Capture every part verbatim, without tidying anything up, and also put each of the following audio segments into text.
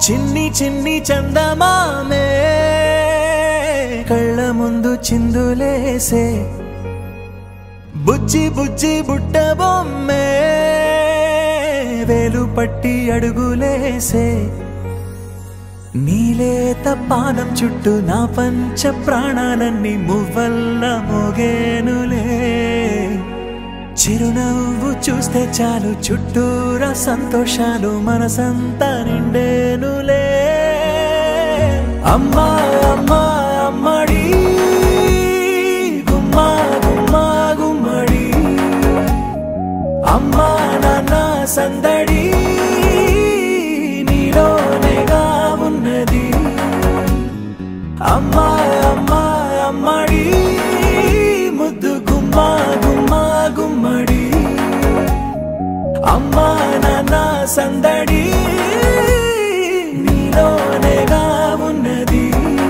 చిన్ని చిన్ని చందమామే కళ్ళ ముందు చిందులేసే బుజ్జి బుజ్జి బుట్ట బొమ్మే వేలు పట్టి అడుగులేసే నీలేత పానం చుట్టూ నా పంచ ప్రాణాలన్నీ మువ్వల్ల మోగేనులే చిరునవ్వు చూస్తే చాలు చుట్టూరా సంతోషాలు మనసంతా నిండేనులే అమ్మా అమ్మా అమ్మడి గుమ్మా గుమ్మా గుమ్మడి అమ్మా నాన్న సందడి నీలోనేగా ఉన్నది అమ్మా అమ్మా అమ్మడి ముద్దు గుమ్మా గుమ్మా గుమ్మడి అమ్మా నాన్న సందడి నీలోనేగా ఉన్నది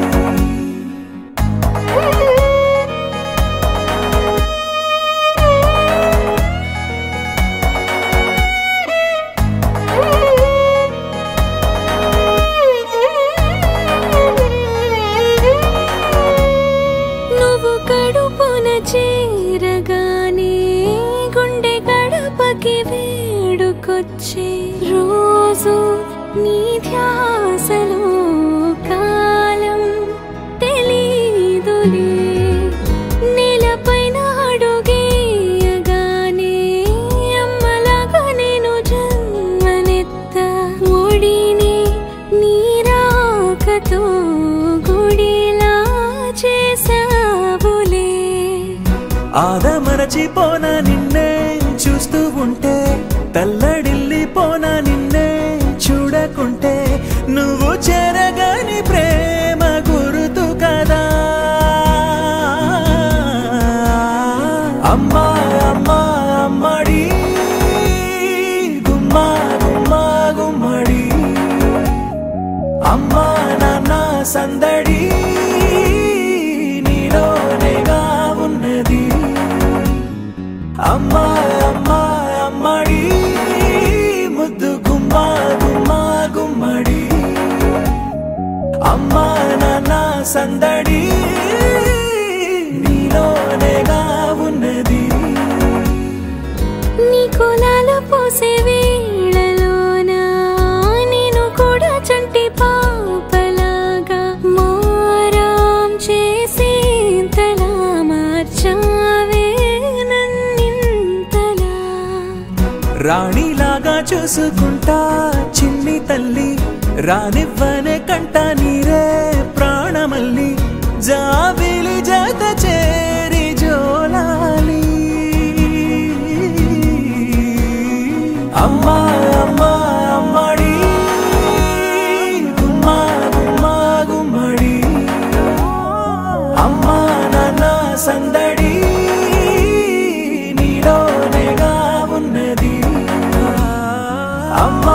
నువ్వు కడుపున చేరగానే గుండె గడపకి వేడుకొచ్చే రోజు నీ ధ్యాసలో కాలం తెలీదులే నేలపైన అడుగేయగానే అమ్మలాగా నేను జన్మనెత్త ఒడిని నీ రాకతో గుడిలా చేసావులే ఆదమరచిపోనా నిన్నే చూస్తూ ఉంటే తల్లడిల్లిపోనా నిన్నే చూడకుంటే నువ్వు చెరగని ప్రేమ గురుతు కదా అమ్మా అమ్మా అమ్మడి గుమ్మా గుమ్మా గుమ్మడి అమ్మా నాన్న సందడి నీలోనేగా ఉన్నది అమ్మా అమ్మా అమ్మడి ముద్దు గుమ్మా గుమ్మా గుమ్మడి అమ్మా నాన్న సందడి నీలోనేగా ఉన్నది నీ కులాలు పోసే వేళలోనా నేను కూడా చంటి పాపలాగా మారాం చేసేంతలా మార్చావే నన్నింతలా రాణిలాగా చూసుకుంటా చిన్ని తల్లి రానివ్వనే కంట నీరే ప్రాణమల్లి జాబిలి జత చేరి జోలాలి అమ్మా అమ్మా అమ్మడి గుమ్మా గుమ్మా గుమ్మడి అమ్మా నాన్న సందడి నీలోనేగా ఉన్నది అమ్మా